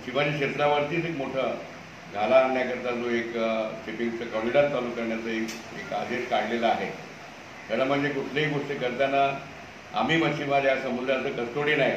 शिवाजी क्षेत्रावरतीच एक मोठं घाला आणण्याकरता जो एक शिपिंगचं कॉरिडॉर चालू करण्याचा एक आदेश काढलेला आहे। खरं म्हणजे कुठलीही गोष्ट करताना आम्ही मच्छीमार या समुद्राचं कस्टोडियन आहे,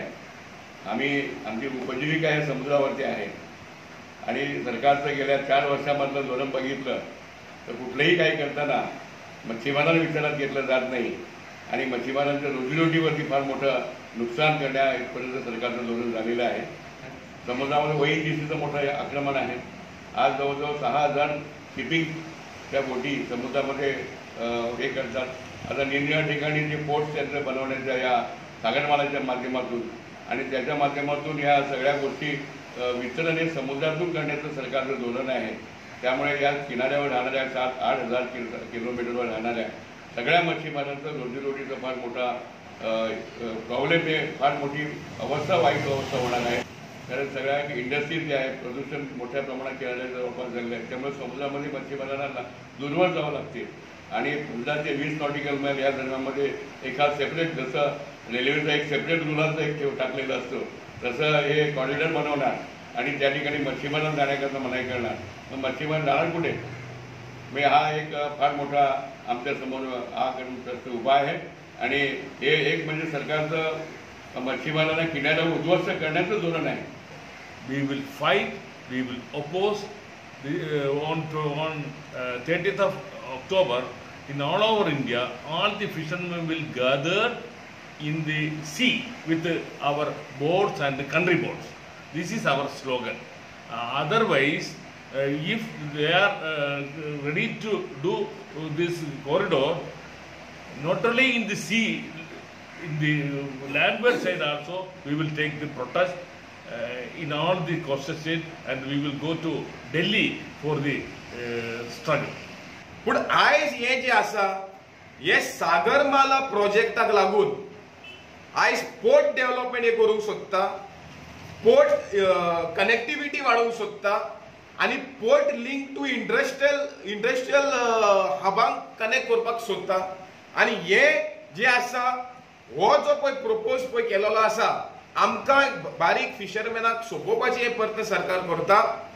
आमची उपजीविका या समुद्रावरती आहे आणि सरकारचं गेल्या 4 वर्षामधलं धोरण बघितलं तर कुठलंही काही करताना मच्छीमारांना विचारात घेतलं जात नाही आणि मच्छीमारांच्या रोजीरोटीवरती फार मोठं नुकसान करण्यापर्यंत सरकारचं धोरण झालेलं आहे। समुद्रामध्ये ONGCचं मोठं आक्रमण आहे। आज जवळजवळ 6000 शिपिंगच्या बोटी समुद्रामध्ये हे करतात। आता निरनिराळ्या ठिकाणी जे पोर्ट सेंटर बनवण्याच्या या सागरमालाच्या माध्यमातून आणि त्याच्या माध्यमातून या सगळ्या गोष्टी वितरण हे समुद्रातून करण्याचं सरकारचं धोरण आहे। त्यामुळे या किनाऱ्यावर राहणाऱ्या 7-8 हजार किलोमीटरवर राहणाऱ्या सगळ्या मच्छीमारांचं रोजीरोटीचा फार मोठा प्रॉब्लेम आहे, फार मोठी अवस्था, वाईट अवस्था होणार आहे। कारण सगळ्या इंडस्ट्रीज ज्या आहेत प्रदूषण मोठ्या प्रमाणात किनाऱ्याच्या जवळपास झालेलं आहे, त्यामुळे समुद्रामध्ये मच्छीमारांना दूरवर जावं लागते आणि 15 ते 20 नॉटिकल मैल या दरम्यानमध्ये एका सेपरेट, जसं रेल्वेचा एक सेपरेट रुलाचा एक टाकलेला असतो तसं हे कॉरिडॉर बनवणार आणि त्या ठिकाणी मच्छीमारांना जाण्याकरता मनाई करणार। मग मच्छीमार जाणार कुठे? मी हा एक फार मोठा आमच्यासमोर हा प्रश्न उभा आहे आणि हे एक म्हणजे सरकारचं मच्छीमारांना किनाऱ्यावर उद्ध्वस्त करण्याचं धोरण आहे। We will fight, we will oppose on 30th of October in all over India. All the fishermen will gather in the sea with our boats and the country boats. This is our slogan. Otherwise, if they are ready to do this corridor, not only in the sea, in the landward side also, we will take the protest in all the coastal states and we will go to Delhi for the struggle. पण आयज हे जे आसा हे सागरमाला प्रोजेक्टाक लागून आयज port development हे करूंक सोदता, पोर्ट कनेक्टिविटी वाडोवंक सोदता आणि पोर्ट लिंक टू इंडस्ट्रियल हबांक कनेक्ट करपाक सोदता आणि हे जे आसा हो जो पळय प्रपोज केलेलो आसा आमकां बारीक फिशरमॅनाक सोंपोवपाची हे प्रयत्न सरकार करता।